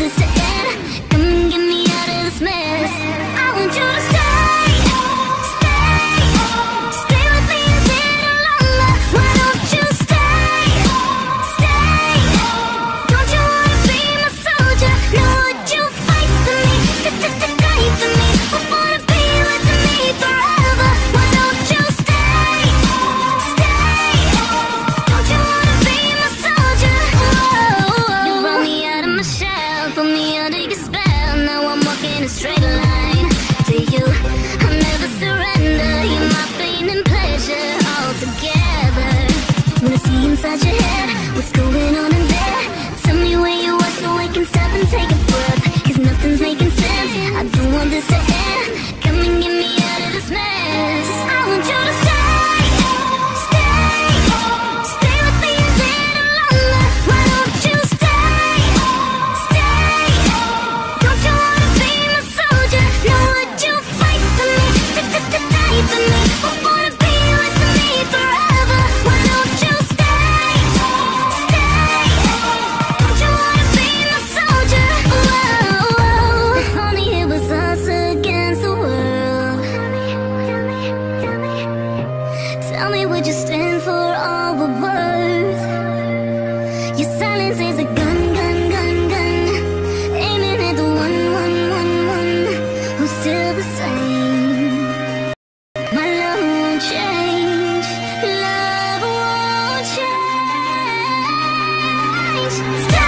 this to end. Come and get me out of this mess. I want you to stay, stay with me a little longer. Why don't you stay? Don't you wanna be my soldier? Now would you fight for me? Fight for me. I wanna be with me forever. Why don't you stay? Don't you wanna be my soldier? You brought me out of my shell, put me under your spell. Now I'm walking a straight line to you. I'll never surrender. You're my pain and pleasure all together. Wanna see inside your head, what's going on in there? Tell me where you are so I can stop and take a breath. 'Cause nothing's making sense. I don't want this to end. Come and get me out of this mess. I want you to stay, stay with me a little longer. Why don't you stay? Don't you wanna be my soldier? Now would you fight for me? Fight for me. I wanna be with me forever. Why don't you stay? Don't you wanna be my soldier? If only it was us against the world. Tell me, would you stand for all we're worth? Your silence is a gun, gun, gun, gun, aiming at the one who's still the same. My love won't change, love won't change.